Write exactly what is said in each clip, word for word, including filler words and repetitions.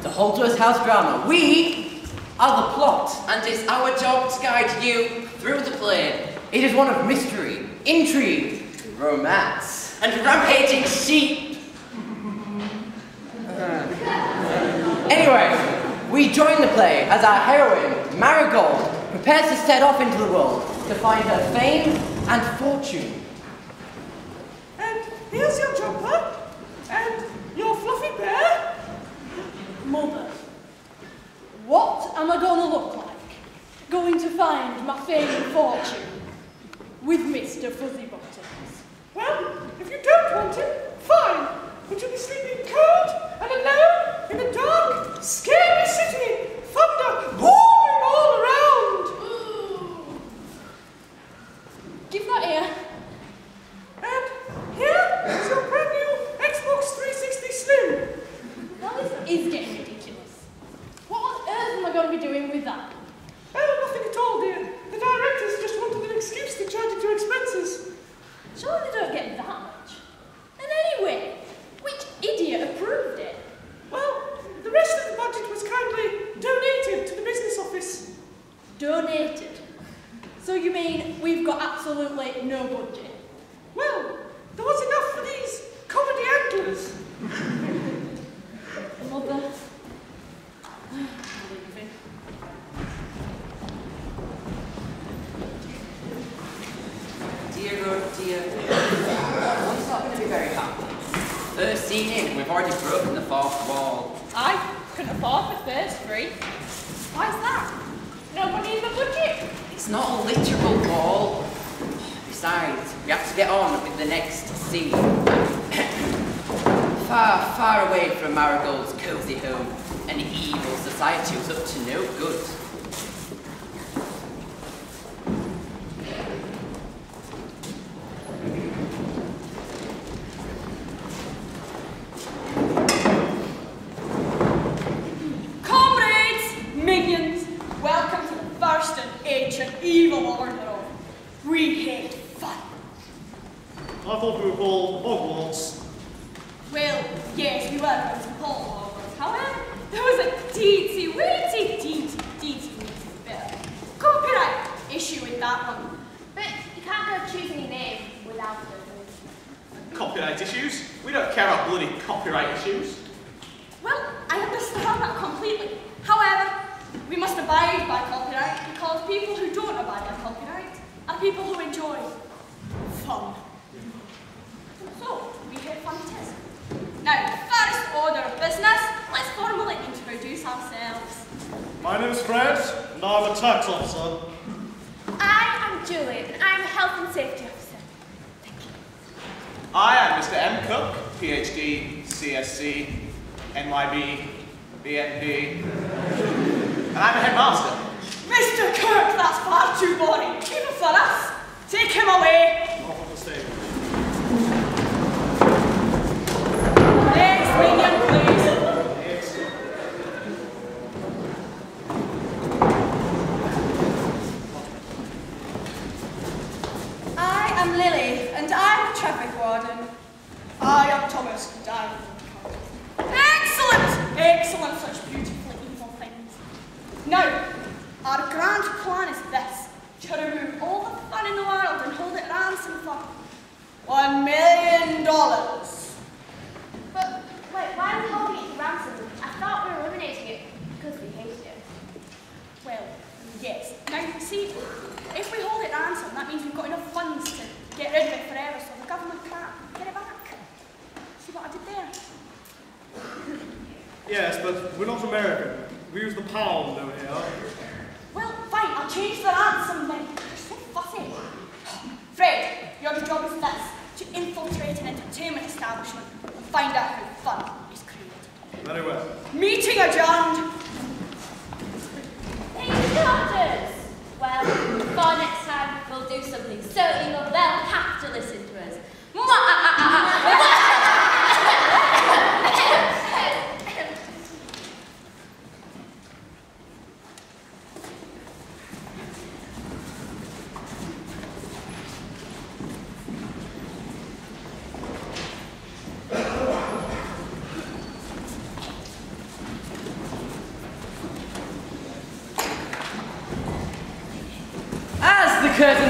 Houldsworth House drama. We are the plot. And it's our job to guide you through the play. It is one of mystery, intrigue, romance, and rampaging sheep. Anyway, we join the play as our heroine, Marigold, prepares to set off into the world to find her fame and fortune. And here's your jumper, and your fluffy bear. Mother, what am I going to look like? Going to find my fame and fortune with Mister Fuzzy Buttons? Well, if you don't want him, fine. But you'll be sleeping cold and alone in a dark, scary city. Thunder booming all around. Give that here. And here is your brand new Xbox three sixty Slim. Now this is getting ridiculous. What on earth am I going to be doing with that? Oh, nothing at all, dear. The directors just wanted an excuse to charge you to expenses. Surely they don't get that much. And anyway, which idiot approved it? Well, the rest of the budget was kindly donated to the business office. Donated? So you mean we've got absolutely no budget? Well, there was enough for these comedy anglers. Mother. Dear, oh dear. One's not going to be very happy. First scene in, we've already broken the fourth wall. I couldn't afford the first three. Why's that? No money in the budget. It's not a literal wall. Besides, we have to get on with the next scene. Far, far away from Marigold's cosy home, an evil society was up to no good. Comrades, minions, welcome to the first and ancient evil order of we hate fun. I thought we were called Hogwarts. Well, yes, we were going to call Hogwarts. However, there was a teensy, weensy, teensy, teensy, weensy bit of copyright issue with that one. But you can't go choose any name without it. Copyright issues? We don't care about bloody copyright issues. Well, I understand that completely. However, we must abide by copyright because people who don't abide by copyright are people who enjoy fun. So, we hate fun it is. Now, first order of business, let's formally introduce ourselves. My name's Fred, and I'm a tax officer. I am Julie, and I'm a health and safety officer. Thank you. I am Mister M. Cook, P H D, C S C, N Y B, B N P, and I'm a headmaster. Mister Kirk, that's far too boring. Keep it for us. Take him away. Off on the stage. Next minion, please. I am Lily, and I'm the traffic warden. I am Thomas, and I am the Excellent! Excellent, such beautiful evil things. Now, our grand plan is this, to remove all the fun in the world and hold it ransom for one million dollars. But wait, why are we holding it to ransom? I thought we were eliminating it because we hated it. Well, yes. Now, see, if we hold it ransom, that means we've got enough funds to get rid of it forever, so the government can't get it back. See what I did there? Yes, but we're not American. We use the pound over here. Well, fine, I'll change the ransom then. You're so fussy. Fred, your job is this, to infiltrate an entertainment establishment and find out how fun is created. Very well. Meeting adjourned. Hey, daughters! Well, for next time, we'll do something so evil they'll have to listen to us.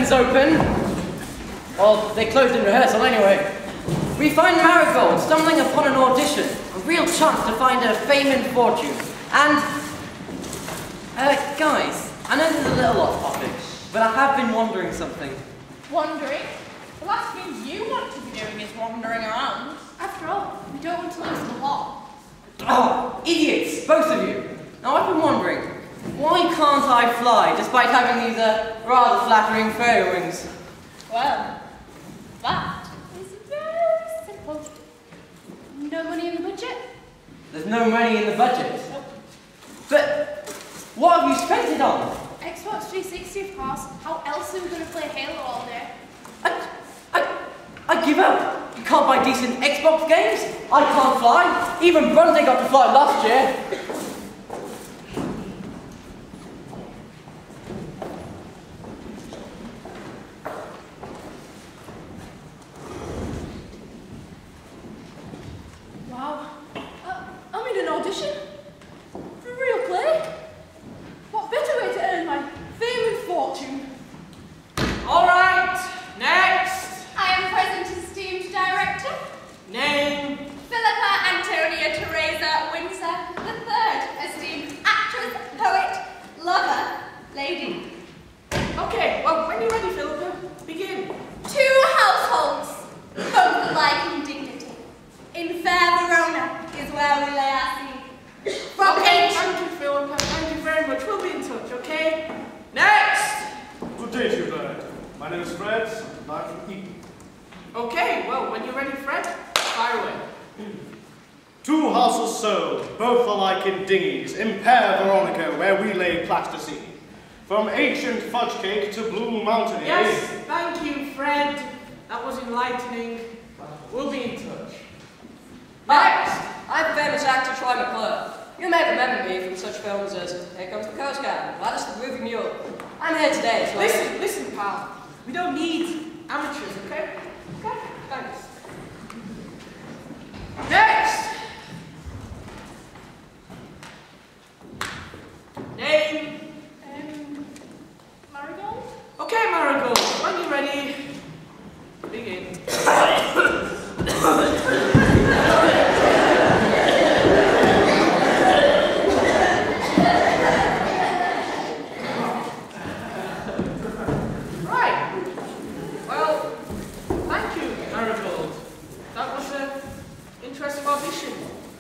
curtains open. Well, they closed in rehearsal anyway. We find Marigold stumbling upon an audition, a real chance to find her fame and fortune. And, uh, guys, I know this is a little off topic, but I have been wondering something. Wandering? The last thing you want to be doing is wandering around. After all, we don't want to lose the law. Oh, idiots, both of you. Now I've been wondering, why can't I fly despite having these uh, rather flattering fairy wings? Well, that is very simple. No money in the budget? There's no money in the budget. Nope. But what have you spent it on? Xbox three sixty, of course. How else are we going to play Halo all day? I, I, I give up. You can't buy decent Xbox games. I can't fly. Even Brundy got to fly last year. Wow. Uh, I'm in an audition. For a real play. What better way to earn my fame and fortune? All right, next. I am present esteemed director. Name. Philippa Antonia Teresa Windsor the third, esteemed actress, poet, lover, lady. Okay, well, when you're ready, Philippa, begin. Two households, both alike in dignity. In fair Verona is where we lay our scene. From Okay, ancient- thank you, Philippa. Thank you very much. We'll be in touch, okay? Next. Good day to you, Bird. My name is Fred. I'm back from Eton. Okay, well, when you're ready, Fred, fire away. Two houses sold, both alike in dinghies, in Fair Veronica, where we lay plasticine. From ancient fudge cake to blue mountain. Yes, thank you, Fred. That was enlightening. We'll be in touch. Next, I'm famous actor Troy McClure. You may remember me from such films as Here Comes the Coast Guard, Gladys the Groovy Mule. I'm here today to... Listen, listen, pal. We don't need amateurs, okay? Okay, thanks. Next! Name? Um, Marigold? Okay, Marigold, when you're ready, begin. Right. Well, thank you, Marigold. That was an interesting audition.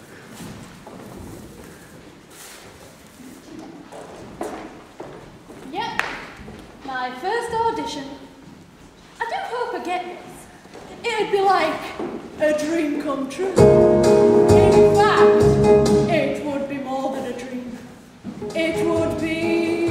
Yep. My first audition. I do hope I get this. It'd be like a dream come true. In fact, it would be more than a dream. It would be...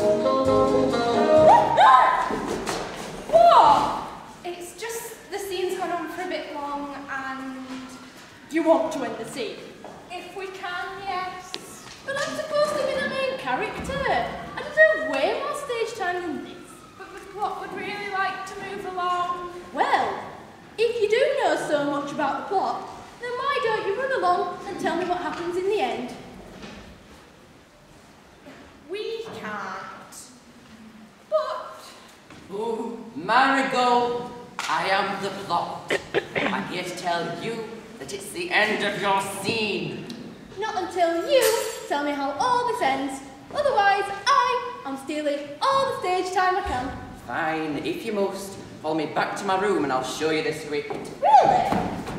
What? It's just the scene's gone on for a bit long and... You want to end the scene? If we can, yes. But I'm supposed to be the main character. I deserve way more stage time than this. But the plot would really like to move along. Well, if you do know so much about the plot, then why don't you run along and tell me what happens in the end? We can't. But... Oh, Marigold, I am the plot. I'm here to tell you that it's the end of your scene. Not until you tell me how all this ends. Otherwise, I am stealing all the stage time I can. Fine, if you must. Follow me back to my room and I'll show you the script. Really?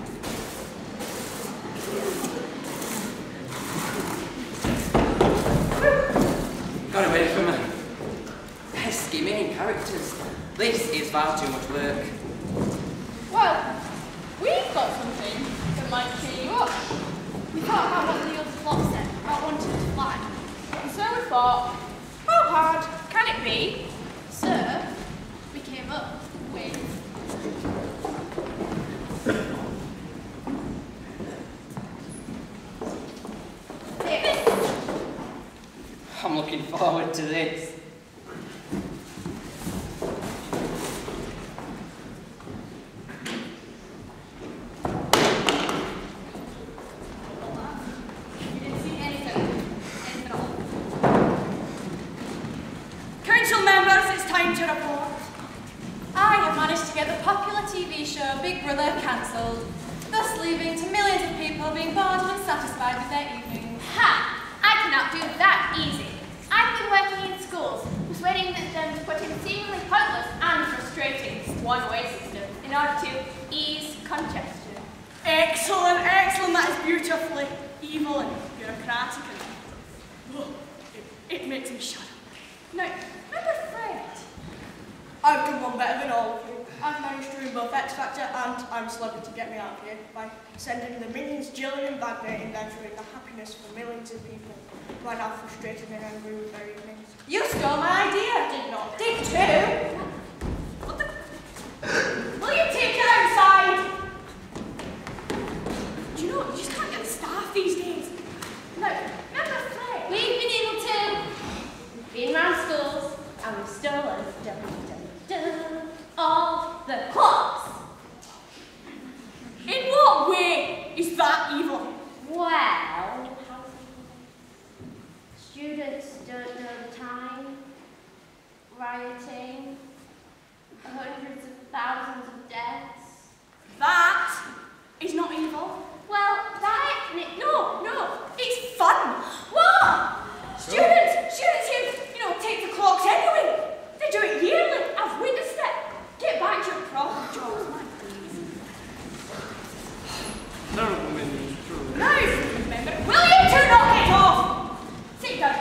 Got away from me. Pesky main characters. This is far too much work. Well, we've got something that might cheer you up. We thought about what the other plot said about wanting to fly. And so we thought, how hard can it be? So, we came up with... this. I'm looking forward to this. You didn't see anything. Anything at all. Council members, it's time to report. show Big Brother cancelled, thus leaving to millions of people being bored and unsatisfied with their evenings. Ha! I cannot do that easy. I've been working in schools, persuading them to put in seemingly pointless and frustrating one-way systems in order to ease congestion. Excellent, excellent. That is beautifully evil and bureaucratic. And, oh, it, it makes me shudder. Now, I'm afraid I've done one better than all of you. I've managed to win both X Factor and I'm Celebrity to get me out of here by sending the Minions, Geering and Bagnet in there to bring the happiness for millions of people who are now frustrated and angry with their evenings. You stole my idea. Did not. Did too. What the? Will you take it outside? Do you know, you just can't get staff these days. No, I'm afraid. We've been able to. We've been round schools and we've stolen dun, dun, dun, all the clocks. In what way is that evil? Well, students don't know the time, rioting, hundreds of thousands of deaths. That is not evil. Well, that, No, no, it's fun. what? Students, students who, you know, take the clocks anyway. They do it yearly. I've witnessed it. Get back to your proper jobs, man, please. Terrible minions, truly. Now, remember, will you two not get off? Sit down.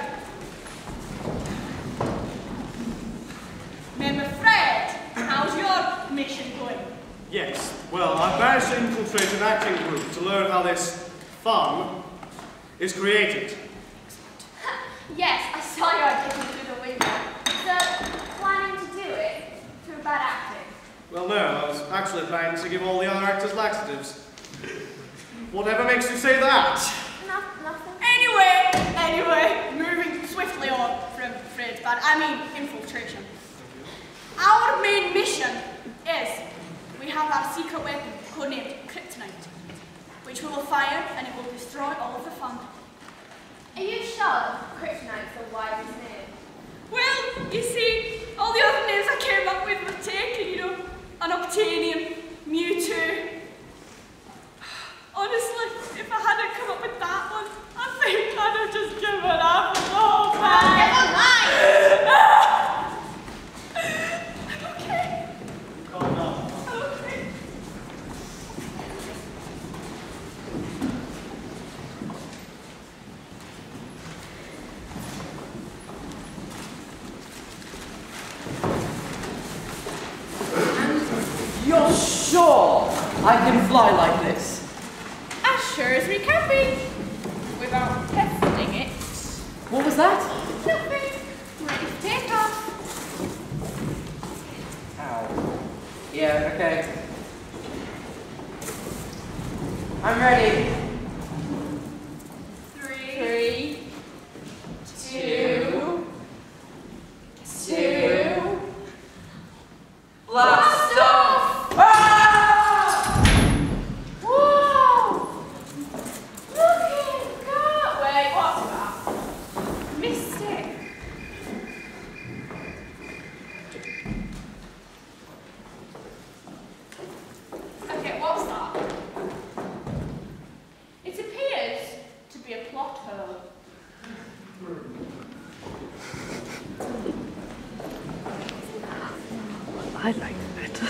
Member Fred, how's your mission going? Yes, well, I've managed to infiltrate an acting group to learn how this fun is created. Yes, I saw you audition through the window. So, planning to do it through bad acting? Well, no, I was actually planning to give all the other actors laxatives. Whatever makes you say that? No, nothing. Anyway, anyway, moving swiftly on from Fred's bad, I mean infiltration. Our main mission is we have our secret weapon codenamed Kryptonite, which we will fire and it will destroy all of the fun. Are you sure Kryptonite's the widest name? Well, you see, all the other names I came up with were taken, you know, Unobtainium, Mewtwo. Honestly, if I hadn't come up with that one, I think I'd have just given up the whole thing. Never mind! I'm okay. Calm down. I'm okay. You're sure I can fly like this? As sure as we can be, without testing it. What was that? Nothing. Ready to take off. Ow. Yeah, okay. I'm ready. Three, two, two. Blast off! Ah! Whoa! Look at that! Wait, what's that? Missed it. Okay, what's that? It appears to be a plot hole. I like it better.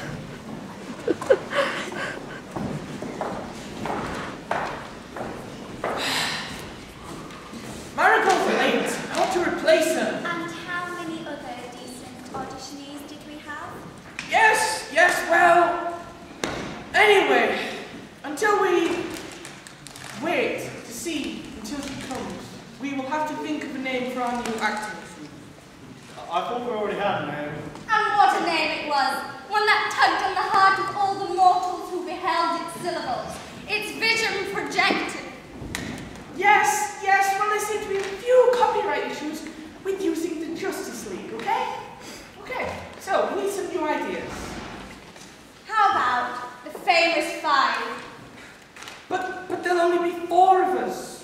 Marigold's late. I want to replace her. And how many other decent auditionees did we have? Yes, yes, well. Anyway, until we wait to see until she comes, we will have to think of a name for our new acting troupe. I thought we already had a name. And what a name it was! One that tugged on the heart of all the mortals who beheld its syllables, its vision projected. Yes, yes, well, there seem to be a few copyright issues with using the Justice League, okay? Okay, so we need some new ideas. How about the famous five? But, but there'll only be four of us.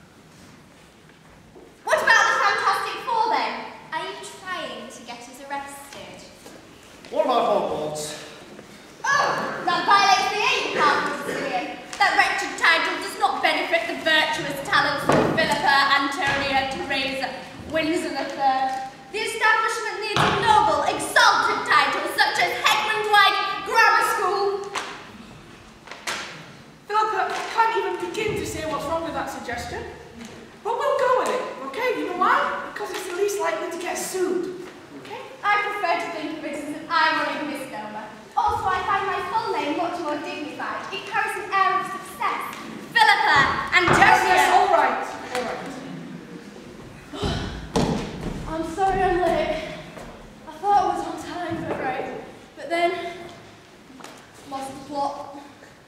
What about the Fantastic Four then? Are you trying to get us arrested? What about Hogwarts? Oh, run by Windsor the Third. The establishment needs a noble, exalted title such as Heckmondwike Grammar School. Philippa, I can't even begin to say what's wrong with that suggestion. But we'll go with it, okay? You know why? Because it's the least likely to get sued. Okay? I prefer to think of it as an ironic misnomer. Also, I find my full name much more dignified. It carries an air of success. Philippa and Yes, Josie. yes, all right. All right. I'm sorry I'm late. I thought I was on time for right, but then lost the plot.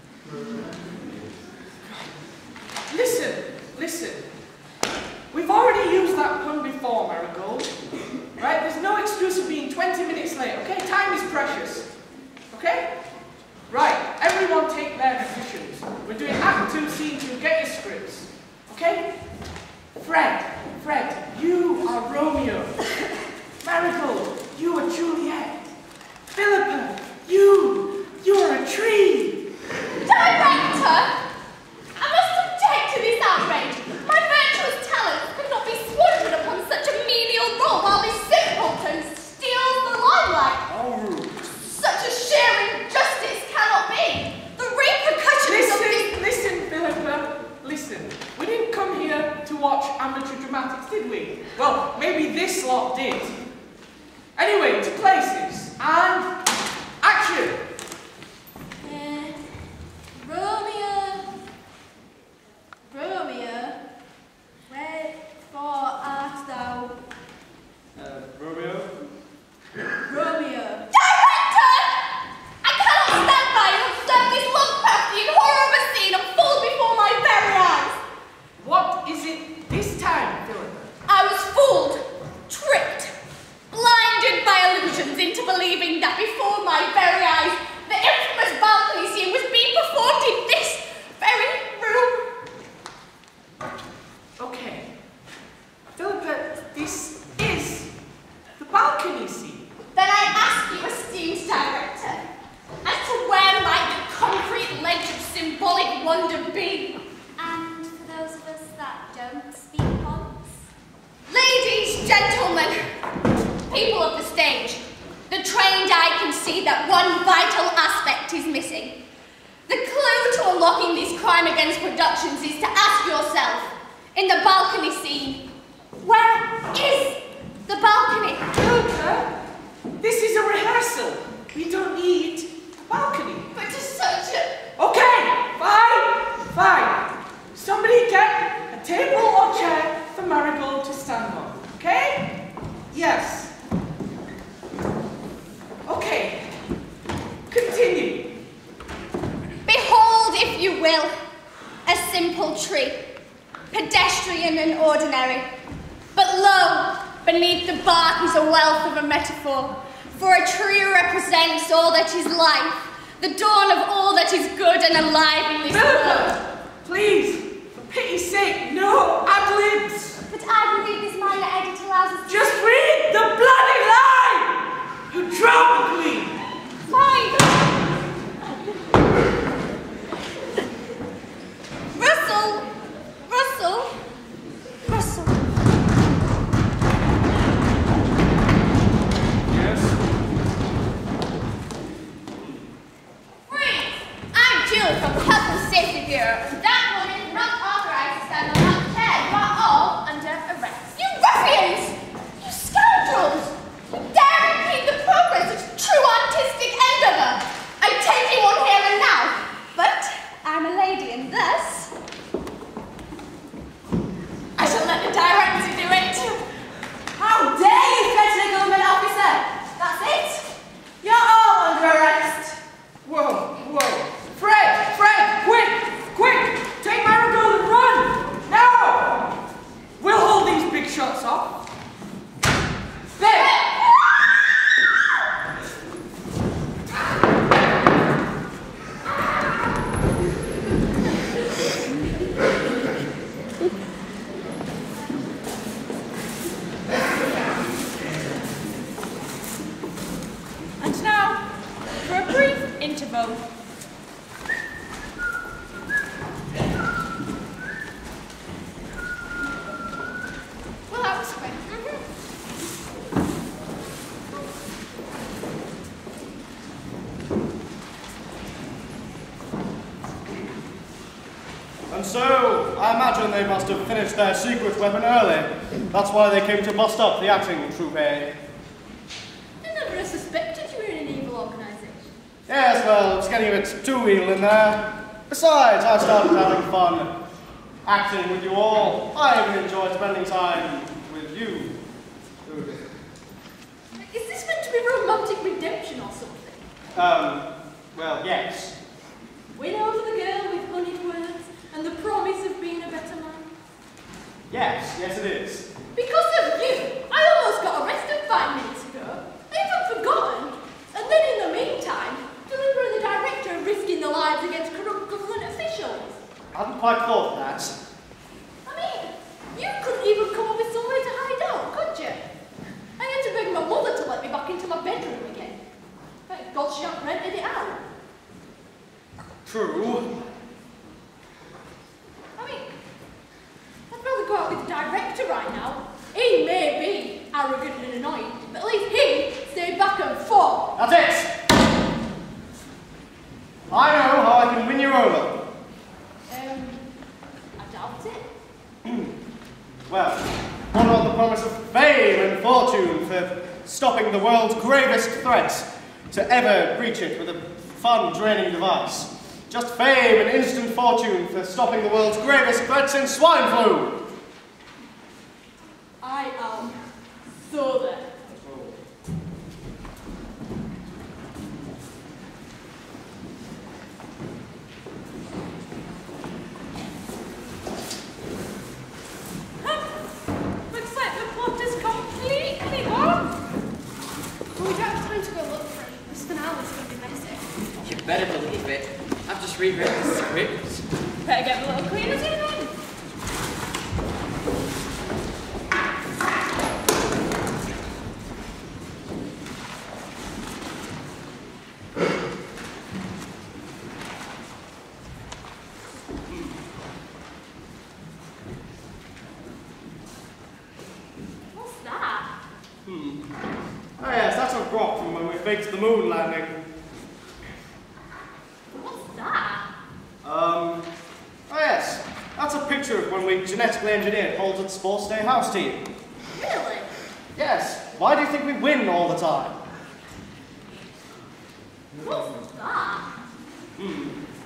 Listen, listen. We've already used that pun before, Marigold. Right? There's no excuse for being twenty minutes late, okay? Time is precious. Okay? Right, everyone take their positions. We're doing Act two, Scene two, get your scripts. Okay? Fred, Fred, you are Romeo. Marigold, you are Juliet. Philippa, you, you are a tree. Director! I must object to this outrage. My virtuous talent could not be squandered upon such a menial role while this simpleton steals the limelight. Oh. Such a sheer injustice cannot be. The repercussions of this... Listen, listen, Philippa, listen. We didn't come here to watch amateur dramatics, did we? Well, maybe this lot did. Anyway, to places, and action! Uh, Romeo, Romeo, wherefore art thou? Uh, Romeo? Romeo. Director! I cannot stand by and observe this Lovecraftian horror of a scene unfold before my very eyes. What is it this time, Philippa? I was fooled, tricked, blinded by illusions into believing that before my very eyes the infamous balcony scene was being performed in this very room. Okay. Philippa, this is the balcony scene. Then I ask you, esteemed director, as to where might the concrete ledge of symbolic wonder be? And for those of us that don't speak Ponce? Ladies, gentlemen, people of the stage, the trained eye can see that one vital aspect is missing. The clue to unlocking this crime against productions is to ask yourself, in the balcony scene, where is the balcony? Philippa, this is a rehearsal. We don't need a balcony. But to such a... Okay, fine, fine. Somebody get a table or chair for Marigold to stand on, okay? Yes. Okay, continue. Behold, if you will, a simple tree, pedestrian and ordinary. But lo, beneath the bark is a wealth of a metaphor, for a tree represents all that is life, the dawn of all that is good and alive in this world. Philippa, please, for pity's sake, no ad-libs. But I believe this minor edit allows us to... Just read the bloody line! You drama queen! Fine. Russell, Russell, Russell. Yes? Freeze! I'm Jill from Health and Safety Bureau, and that woman is not authorized to stand on that chair. You are all under arrest. You ruffians! You scoundrels! You dare impede the progress of true artistic endeavor! I take you on here and now, but I'm a lady and thus I shall let the director do it. How dare you threaten a government officer? That's it. You're all under arrest. Whoa, whoa. Fred, Fred, quick, quick! Take Marigold and run! Now! We'll hold these big shots off. There! And now, for a brief interval. Well, that was quick. Mm-hmm. so I imagine they must have finished their secret weapon early. That's why they came to bust up the acting troupe. I never suspected you were in an evil organisation. Yes, well, it's getting a bit too evil in there. Besides, I started having fun acting with you all. I even enjoyed spending time with you. Is this meant to be romantic redemption or something? Um, well, yes. Win over the girl with honeyed words and the promise of being a better man? Yes, yes it is. Because of you, I almost got arrested five minutes ago. I haven't forgotten. And then in the meantime, Philippa and the director are risking their lives against corrupt government officials. I hadn't quite thought of that. I mean, you couldn't even come up with somewhere to hide out, could you? I had to beg my mother to let me back into my bedroom again. Thank God she hadn't rented it out. True. I mean, I'd rather go out with the director right now. He may be arrogant and annoying, but at least he stayed back and fought. That's it! I know how I can win you over. Um, I doubt it. Well, what about the promise of fame and fortune for stopping the world's gravest threats to ever breach it with a fun, draining device? Just fame and instant fortune for stopping the world's gravest threats in swine flu! I am so there. Looks like the plot is completely gone. Well, we don't have time to go look for him. This finale's going to be messy. You better believe it. I've just rewritten the script. Better get a little cleaner to then. What's that? Hmm. Oh yes, that's a rock from when we faked the moon landing. What's that? Um, oh yes, that's a picture of when we genetically engineered Holden's Sports Day house team. Really? Yes, why do you think we win all the time? What's that? Hmm.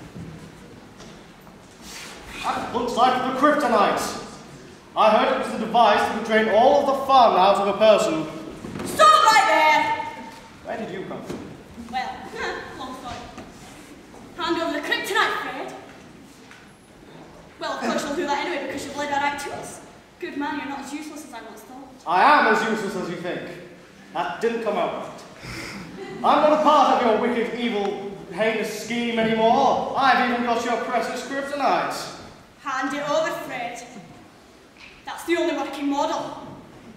That looks like the kryptonite. I heard it was the device that would drain all of the fun out of a person. Stop right there! Where did you come from? Well, long story. Hand over the kryptonite, Fred. Well, of course you'll do that anyway because you've laid that out to us. Good man, you're not as useless as I once thought. I am as useless as you think. That didn't come out right. I'm not a part of your wicked, evil, heinous scheme anymore. I've even got your precious kryptonite. Hand it over, Fred. That's the only working model.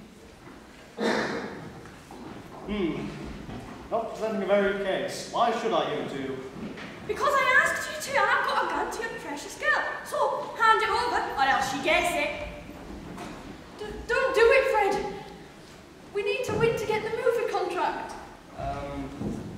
Hmm. Not presenting a very good case. Why should I give it to you? Because I asked you to, and I've got a gun to your precious girl. So, hand it over, or else she gets it. D don't do it, Fred. We need to win to get the movie contract. Um.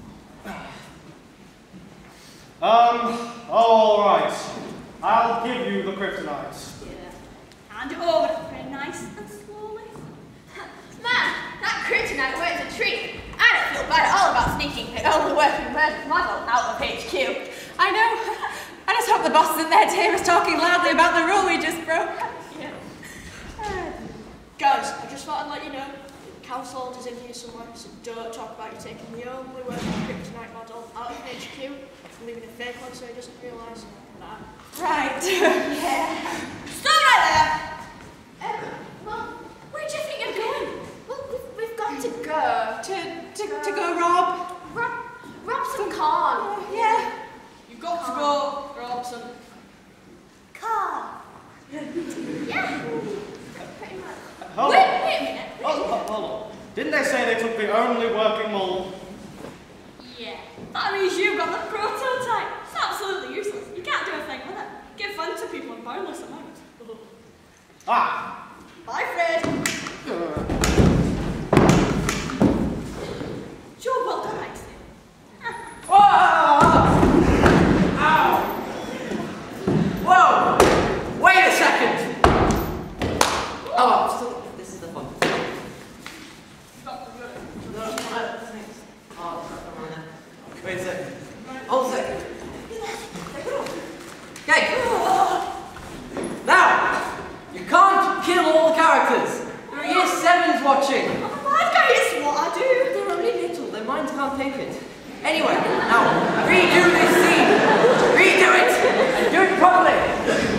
Um. All right. I'll give you the kryptonite. Yeah. Hand it over, Fred, nice and slowly. Man, that kryptonite works a treat. I don't feel bad at all about sneaking the only working model out of H Q. I know. I just hope the boss isn't there to hear us talking loudly about the rule we just broke. Yeah. Uh, guys, I just thought I'd let you know. Council orders in here somewhere, so don't talk about you taking the only working kryptonite model out of H Q and leaving a fake one so he doesn't realise that. Right. Yeah. Stop right there! Um, well, Where do you think you're going? well we've, we've got to go. To, to, to go rob. Rob, rob some corn. Yeah. You've got to go, Robson. Car. Yeah. Pretty much. Hold Wait, on. wait a minute. Hold on, hold on. Didn't they say they took the only working model? Yeah. That means you've got the prototype. It's absolutely useless. You can't do a thing with it. Give fun to people in boundless amounts. Ah. Bye, Fred. Uh, Job well done, I'd say. Whoa! Ow! Whoa! Okay. Now, you can't kill all the characters. There are year sevens watching. I'm a bad guy, it's what I do. They're only little, their minds can't take it. Anyway, now, redo this scene. Redo it, and do it properly.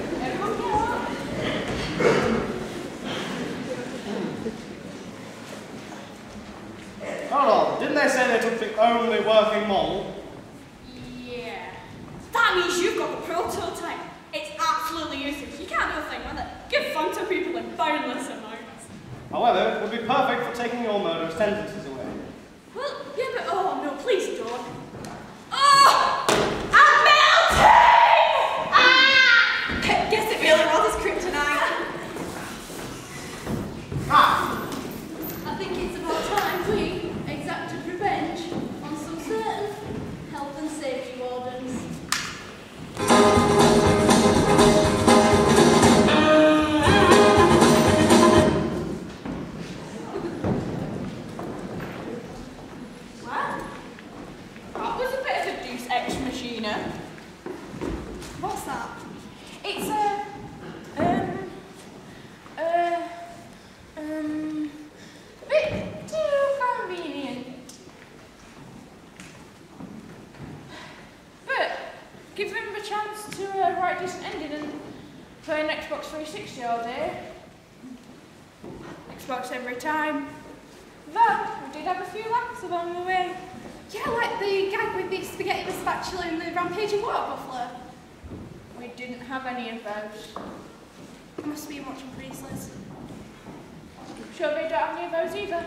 Hold on, didn't they say they took the only working model? Yeah. That means you've got the prototype. It's absolutely useless. You can't do a thing with it. Give fun to people in boundless amounts. However, it would be perfect for taking your murderous tendencies away. Well, yeah, but oh no, please don't. Oh! I'm melting! Ah! Guess it really was his kryptonite. Ah! I think it's about time we exacted revenge on some certain health and safety wardens. Well, that was a bit of a deus ex machina. What's that? It's a um uh um a bit too convenient. But give him a chance to uh, write this ending and play an Xbox three sixty all day. Xbox every time. Though we did have a few laughs along the way. Yeah, like the gag with the spaghetti, the spatula, and the rampaging water buffalo. We didn't have any of those. I must be watching Priestley's. Sure they don't have any of those either.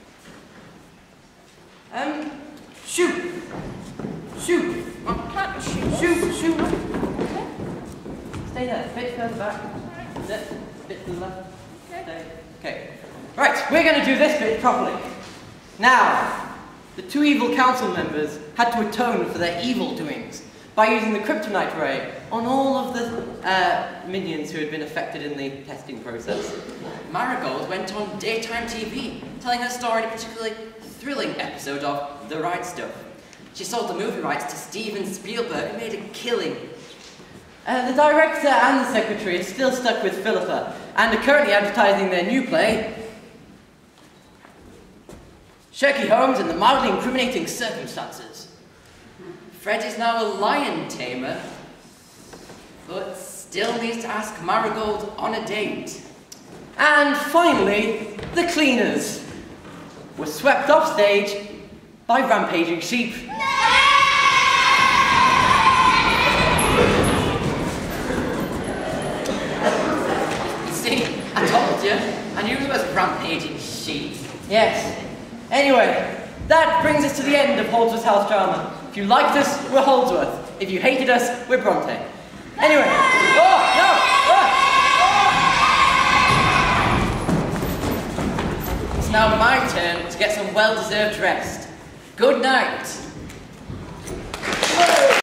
Um, shoot. Shoot. Can't shoot. Shoot, shoot. Stay there, a bit further back. That's it. A bit to the left. Okay. Stay. Okay. Right, we're going to do this bit properly. Now, the two evil council members had to atone for their evil doings by using the kryptonite ray on all of the uh, minions who had been affected in the testing process. Marigold went on daytime T V, telling her story in a particularly thrilling episode of The Right Stuff. She sold the movie rights to Steven Spielberg and made a killing. Uh, the director and the secretary are still stuck with Philippa and are currently advertising their new play, Sherky Holmes and the Mildly Incriminating Circumstances. Fred is now a lion tamer, but still needs to ask Marigold on a date. And finally, the cleaners were swept off stage by rampaging sheep. See, I told you. I knew it was rampaging sheep. Yes. Anyway, that brings us to the end of Houldsworth's house drama. If you liked us, we're Houldsworth. If you hated us, we're Bronte. Anyway. Oh, no! Oh. It's now my turn to get some well-deserved rest. Good night.